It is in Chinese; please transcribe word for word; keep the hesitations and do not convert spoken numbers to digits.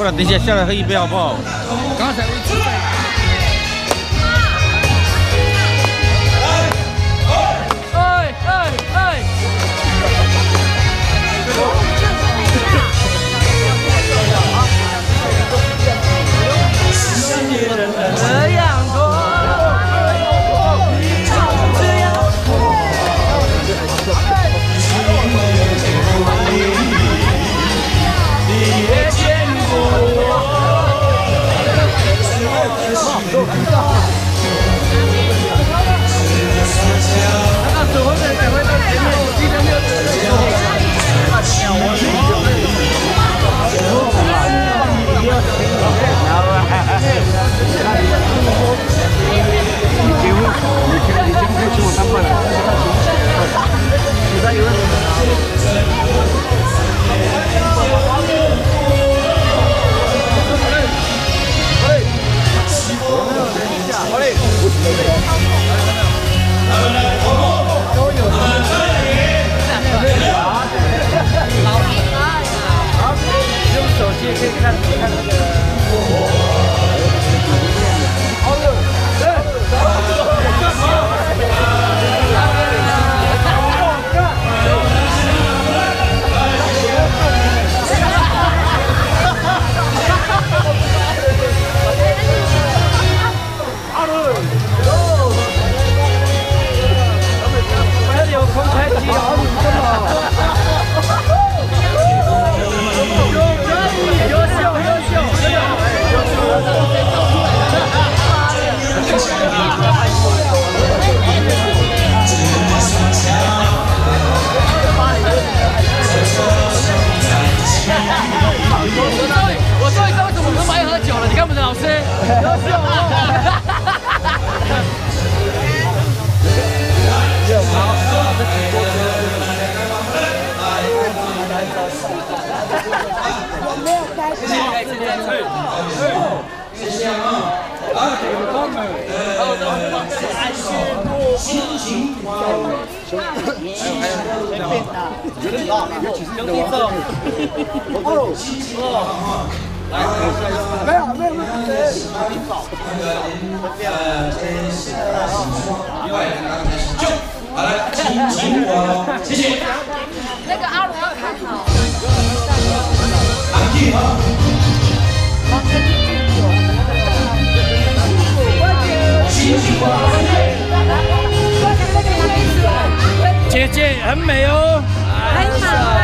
不然等一下下来喝一杯好不好？ 刚才我吃饭。哎哎哎！这样做。 我终于知道为什么我们不爱喝酒了。你看我们的老师，优秀哦！ 我没有开始。谢谢啊！心情好。有点辣，尤其是你的王哦，心情好。来，没有没有没有，就好来，心情好，谢谢。 那个阿鲁要看好。 安静好。 姐姐很美哦， 还蛮